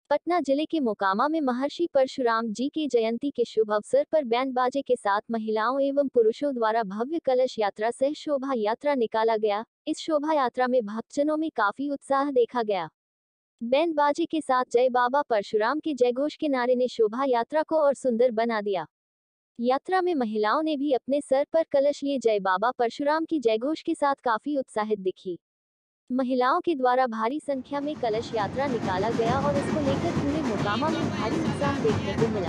पटना जिले के मोकामा में महर्षि परशुराम जी की जयंती के शुभ अवसर पर बैंड बाजे के साथ महिलाओं एवं पुरुषों द्वारा भव्य कलश यात्रा सह शोभा यात्रा निकाला गया। इस शोभा यात्रा में भक्तजनों में काफी उत्साह देखा गया। बैंड बाजे के साथ जय बाबा परशुराम के जयघोष के नारे ने शोभा यात्रा को और सुंदर बना दिया। यात्रा में महिलाओं ने भी अपने सर पर कलश लिए जय बाबा परशुराम की जयघोष के साथ काफी उत्साहित दिखी। महिलाओं के द्वारा भारी संख्या में कलश यात्रा निकाला गया और इसको लेकर पूरे मोकामा में भारी उत्साह देखने को मिला।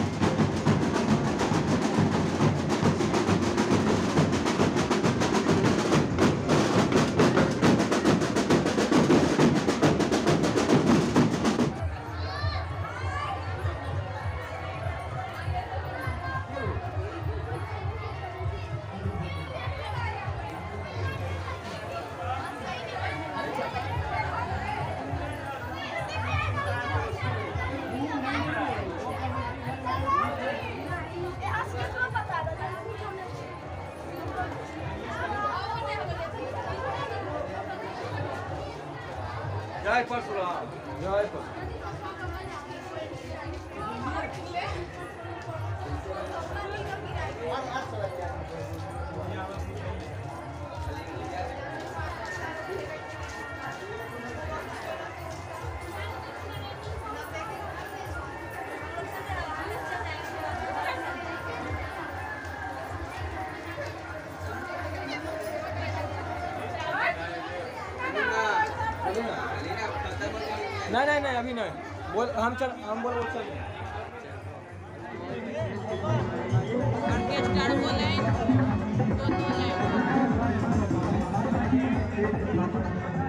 जय परशुराम, जय परशुराम। नहीं अभी नहीं बोल हम बोल ऑर्केस्ट्रा बोले तो